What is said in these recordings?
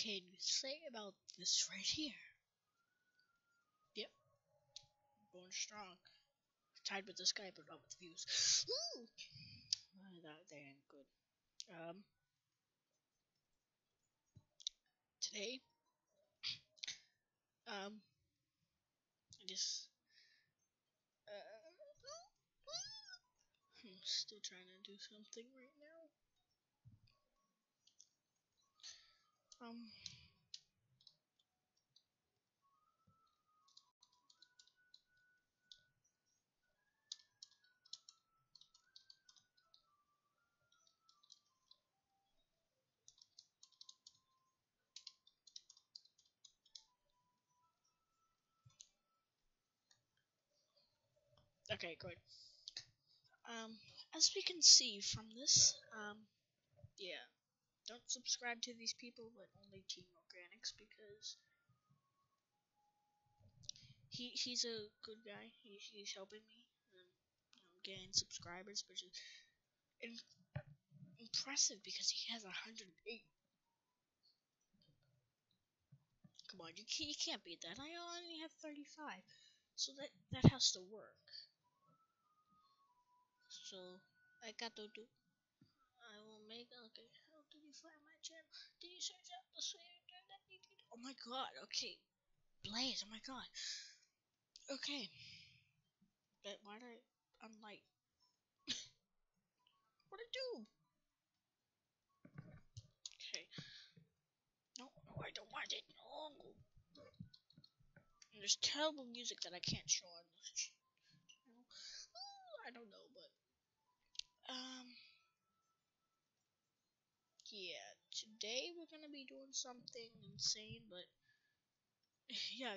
can you say about this right here? Yep, going strong. Tied with this guy, but not with views. Woo! That ain't good. Today, I just, I'm still trying to do something right now. Okay, good. As we can see from this, yeah, don't subscribe to these people, but only Team Organics, because he's a good guy. He's helping me gain subscribers, which is impressive because he has 108. Come on, you can't beat that. I only have 35, so that has to work. So I got to do. I will make. Okay, how did you find my channel? Did you search out the same? Oh my god. Okay, Blaze. Oh my god. Okay. But why did I'm like, what I do? Okay. No, I don't want it. No. And there's terrible music that I can't show on this channel. I don't know, but yeah. Today we're gonna be doing something insane, but yeah,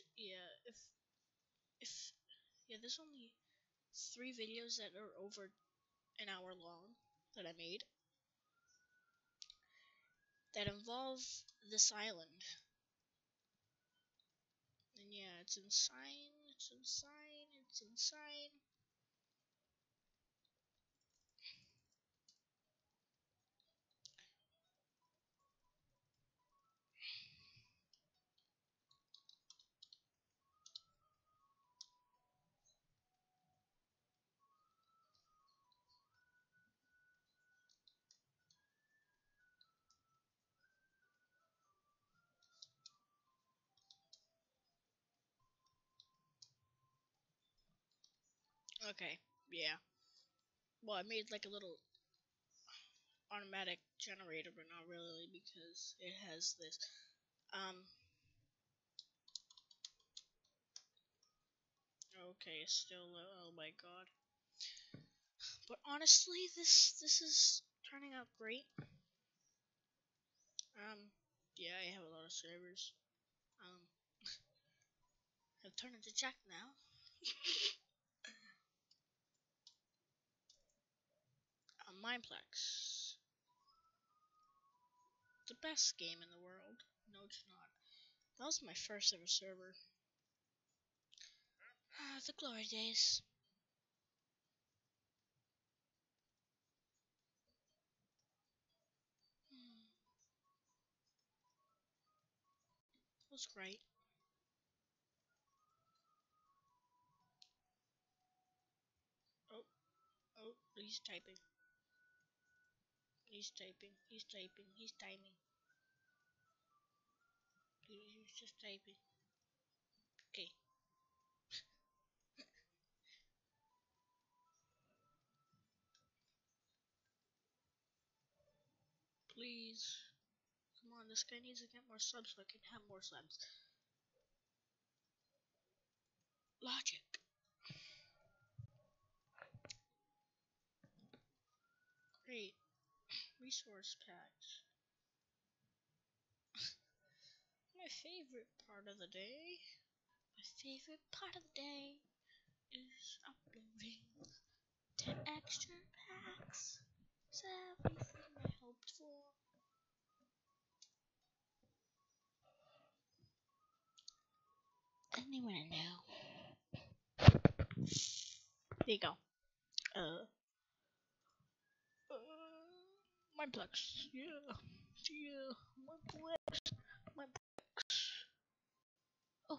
if yeah, there's only 3 videos that are over an hour long that I made that involve this island. And yeah, it's insane, it's insane, it's insane. Okay, yeah. Well, I made like a little automatic generator, but not really because it has this. Okay, still, oh my god. But honestly, this is turning out great. Yeah, I have a lot of servers. I've turned into Jack now. Mineplex. The best game in the world. No, it's not. That was my first ever server. The glory days. It was great. Oh, oh, he's typing. He's typing. He's typing. He's timing. He's just typing. Okay. Please. Come on, this guy needs to get more subs so I can have more subs. Logic. Great. Resource packs. My favorite part of the day. My favorite part of the day is uploading 10 extra packs. It's everything I hoped for. Anywhere now. There you go. Mineplex, yeah. Yeah, Mineplex. Mineplex. Oh,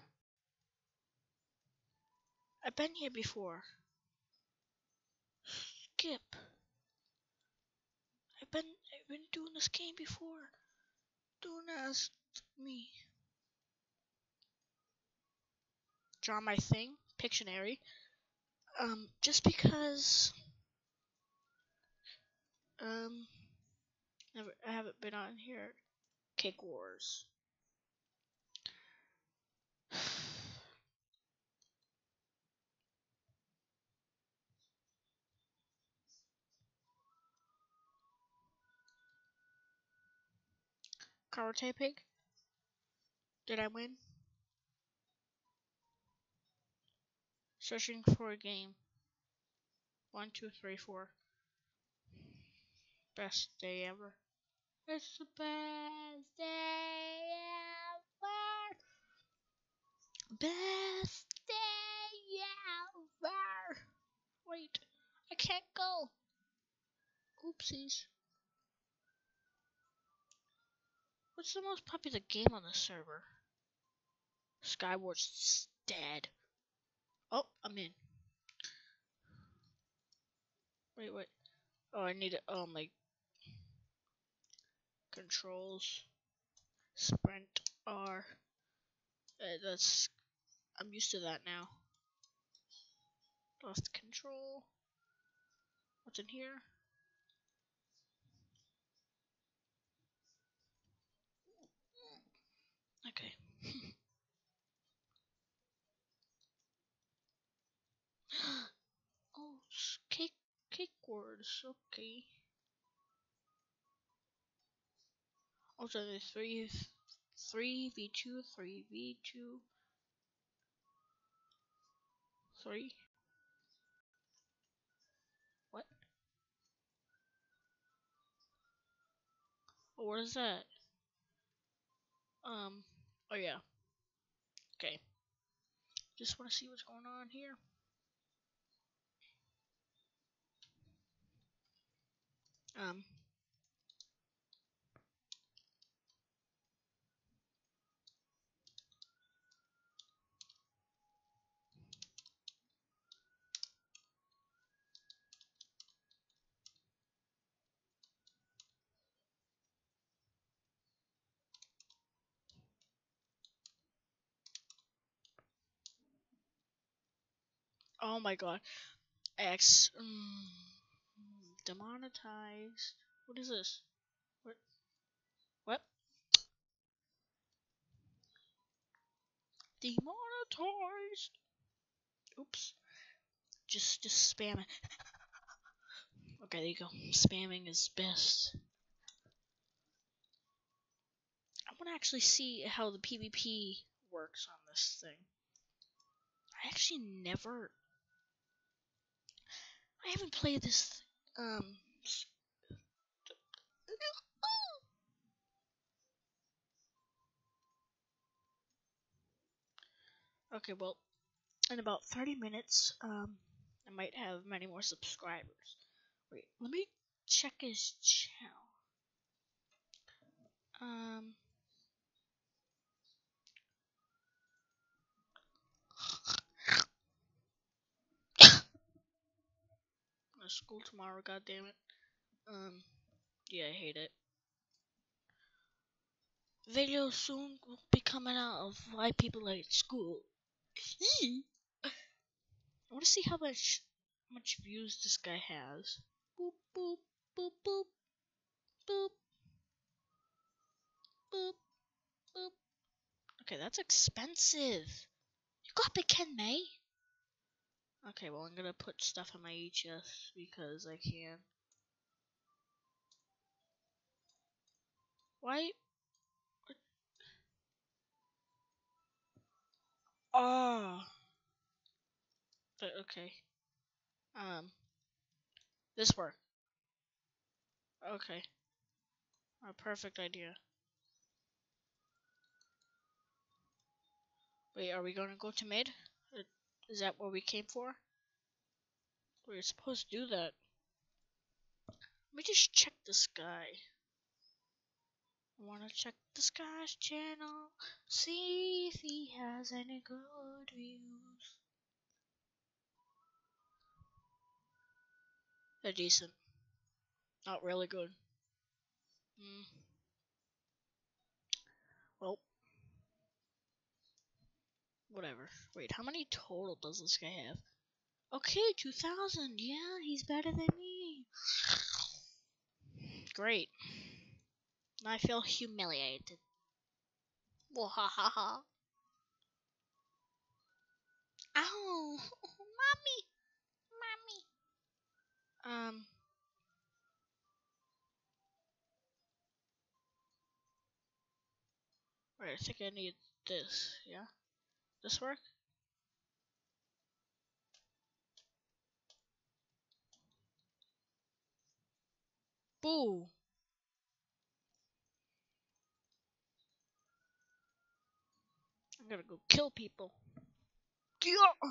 I've been here before. Skip. I've been doing this game before. Don't ask me. Draw my thing. Pictionary. Just because um I haven't been on here. Cake Wars. Karate Pig. Did I win? Searching for a game. 1, 2, 3, 4. Best day ever. It's the best day ever. Best day ever. Wait, I can't go. Oopsies. What's the most popular game on the server? Skyward's dead. Oh, I'm in. Wait. Oh, I need it. Oh, my controls. Sprint R. That's. I'm used to that now. Lost control. What's in here? Okay. Oh, cake words. Okay. Oh, so there's three v2, 3v2, 3. What? Oh, what is that? Oh yeah. Okay. Just want to see what's going on here. Um. Oh my god. X. Demonetized. What is this? What? What? Demonetized. Oops. Just spam it. Okay, there you go. Spamming is best. I want to actually see how the PvP works on this thing. I actually never. I haven't played this. Okay, well, in about 30 minutes, I might have many more subscribers. Wait, let me check his channel. School tomorrow, god damn it. Yeah, I hate it. Video soon will be coming out of why people are at school. I want to see how much views this guy has. Boop boop boop boop boop boop boop. Okay, that's expensive. You got Big Ken May? Okay, well I'm gonna put stuff in my HS because I can. Why? Oh. Okay. This work. Okay. A perfect idea. Wait, are we gonna go to mid? Is that what we came for? We were supposed to do that. Let me just check this guy. I wanna check the Sky's channel, see if he has any good views. They're decent. Not really good. Well, whatever. Wait, how many total does this guy have? Okay, 2,000. Yeah, he's better than me. Great. Now I feel humiliated. Wahahaha. Ow! Mommy! Mommy! Wait, I think I need this, yeah? This work? Boo! I'm gonna go kill people. Yeah!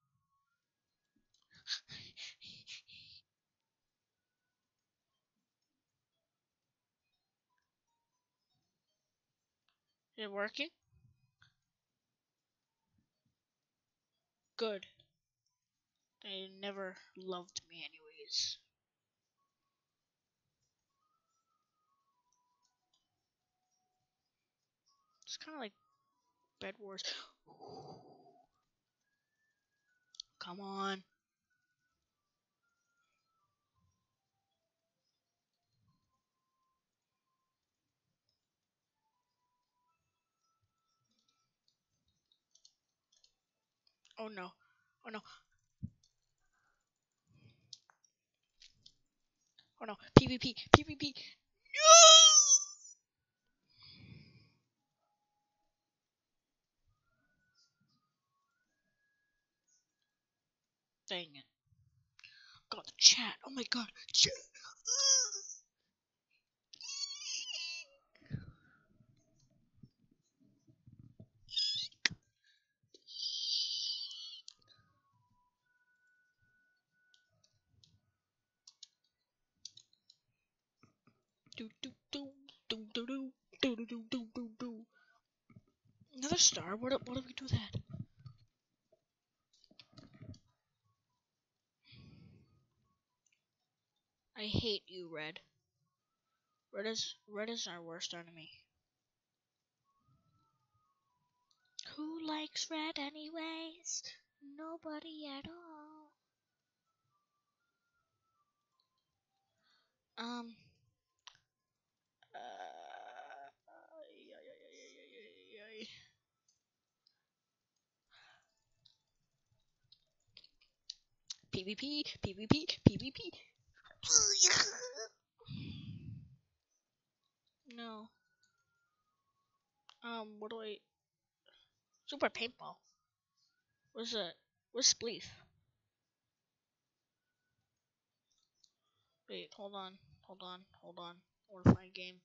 Is it working? Good. They never loved me anyways. It's kinda like Bed Wars. Come on. Oh no. Oh no. Oh no. PvP. PvP. No! Dang it. God, the chat. Oh my god. Chat. Do do do do do do do do do do do. Another star? What do we do that? I hate you, Red. Red is our worst enemy. Who likes Red anyways? Nobody at all. Um. PvP, PvP, PvP. No. What do I? Super paintball. What's that? What's spleef? Wait, hold on. I wanna find game.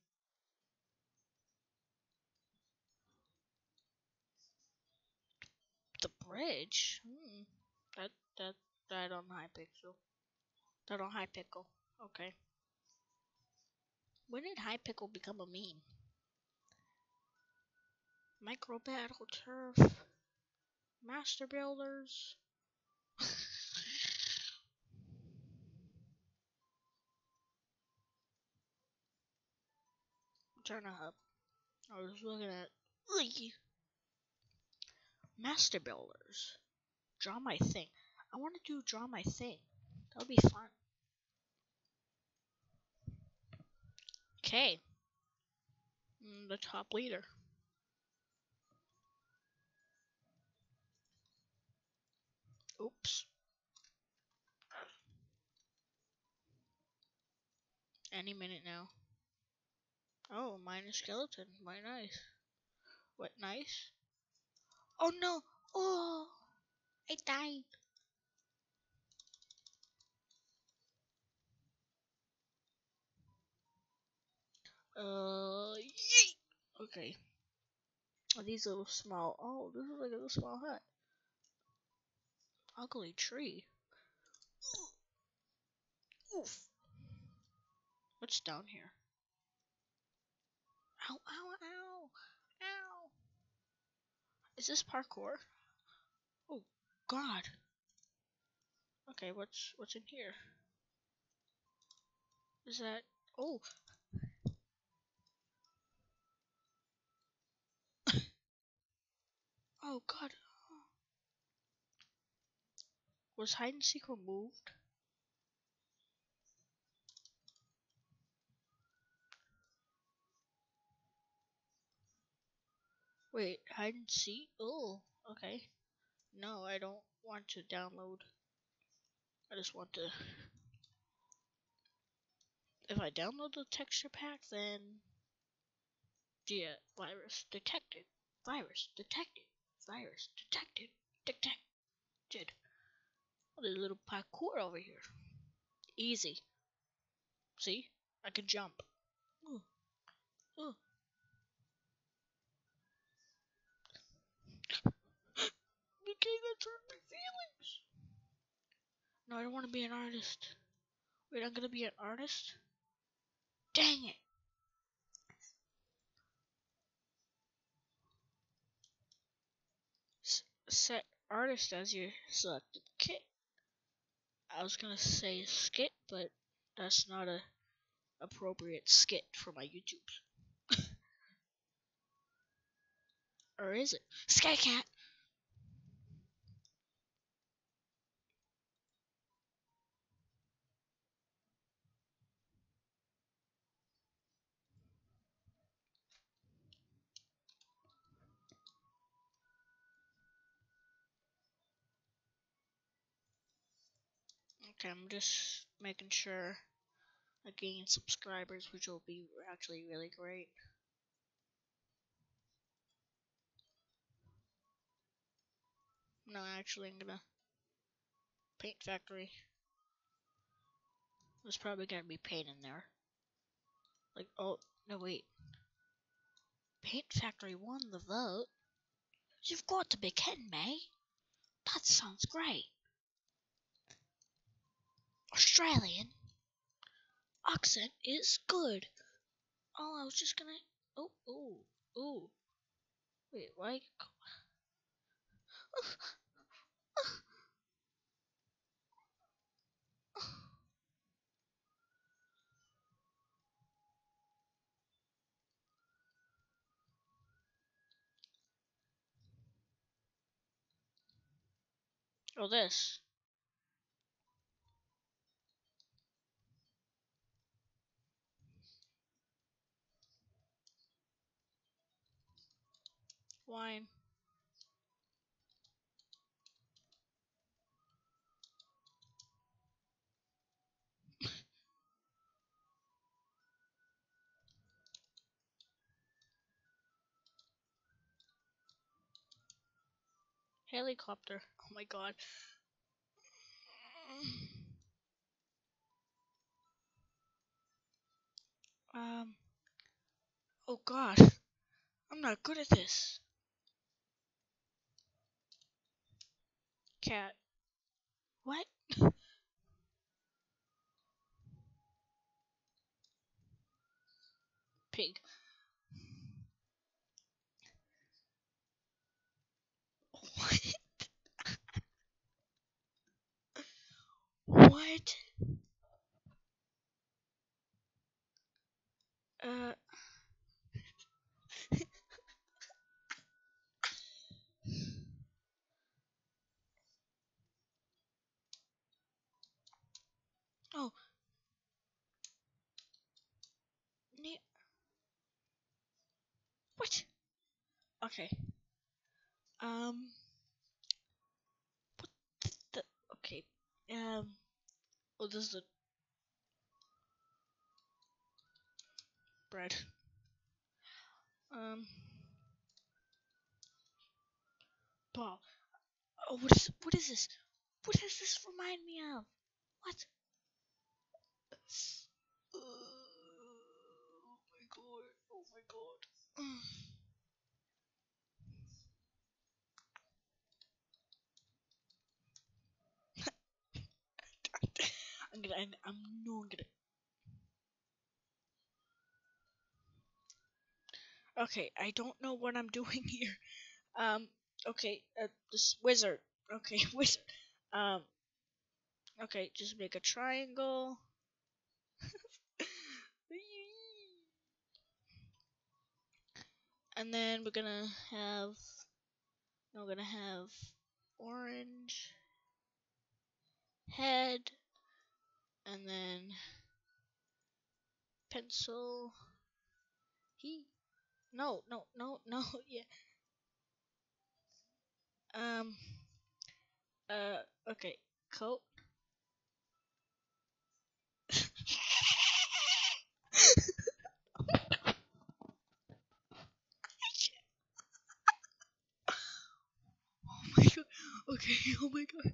The bridge? That, that, that on high pixel. That on high pickle. Okay. When did high pickle become a meme? Micro battle turf. Master builders. Turn up. I was looking at Master builders. Draw my thing. I want to do draw my thing. That would be fun. Okay. The top leader. Oops. Any minute now. Oh, mine is skeleton. My nice. What nice? Oh no! Oh! I died. Yeet! Okay. Oh, these little small. Oh, this is like a little small hut. Ugly tree. Oof. What's down here? Ow, ow, ow, ow. Is this parkour? Oh, God. Okay, what's in here? Is that... Oh. Oh, God. Was hide and seek removed? Wait, hide and seek? Oh, okay. No, I don't want to download. I just want to... If I download the texture pack, then... Yeah, virus detected. Virus detected. Virus detected. Detected. Oh, there's a little parkour over here. Easy. See? I can jump. Ooh, ooh. Okay, that's hurt my feelings. No, I don't want to be an artist. Wait, I'm gonna be an artist? Dang it! Set artist as your selected kit. I was gonna say skit, but that's not a appropriate skit for my YouTube. Or is it? Sky Cat! Okay, I'm just making sure I gain subscribers, which will be actually really great. No, actually, I'm gonna Paint Factory. There's probably gonna be paint in there. Like, oh, no, wait. Paint Factory won the vote. You've got to be kidding me. That sounds great. Australian accent is good. Oh, I was just gonna. Oh, oh, oh. Wait, why? Oh, this. Wine. Helicopter. Oh my god. Um. Oh god. I'm not good at this. Cat. What? Pig. What? What? Uh. Oh. What? Okay. Um. The, okay. Oh, this is the bread. Um. Ball. Oh, what is this? What does this remind me of? What? Oh my god. Oh my god. I'm not gonna. Okay, I don't know what I'm doing here. Okay, this wizard. Okay, wizard. Um, okay, just make a triangle. And then we're gonna have, orange head, and then pencil. No, yeah. Um, okay, coat. Oh my god. Okay, oh my god.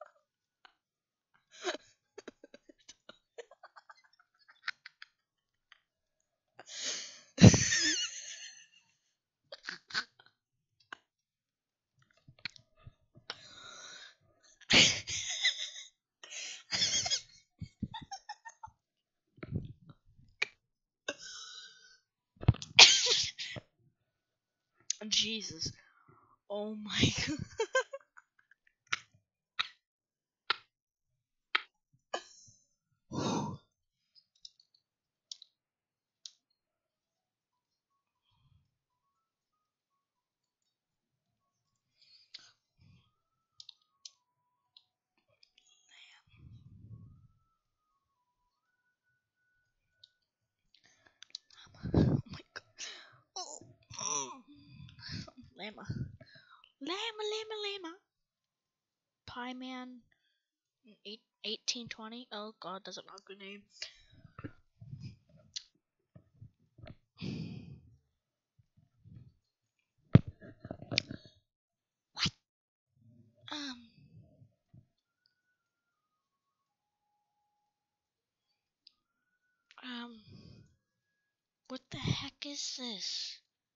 Jesus. Oh my god. Oh my god. Oh. Oh. Llama. Llama. Pie Man. 1820. Oh god, that's a not good name. What? Um. Um. What the heck is this?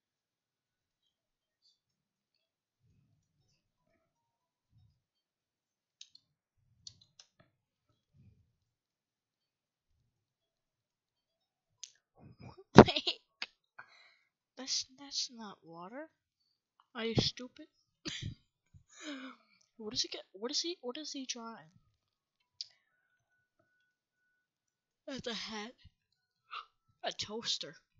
Wait. That's not water. Are you stupid? What does he get? What is he drawing? That's a hat. A toaster.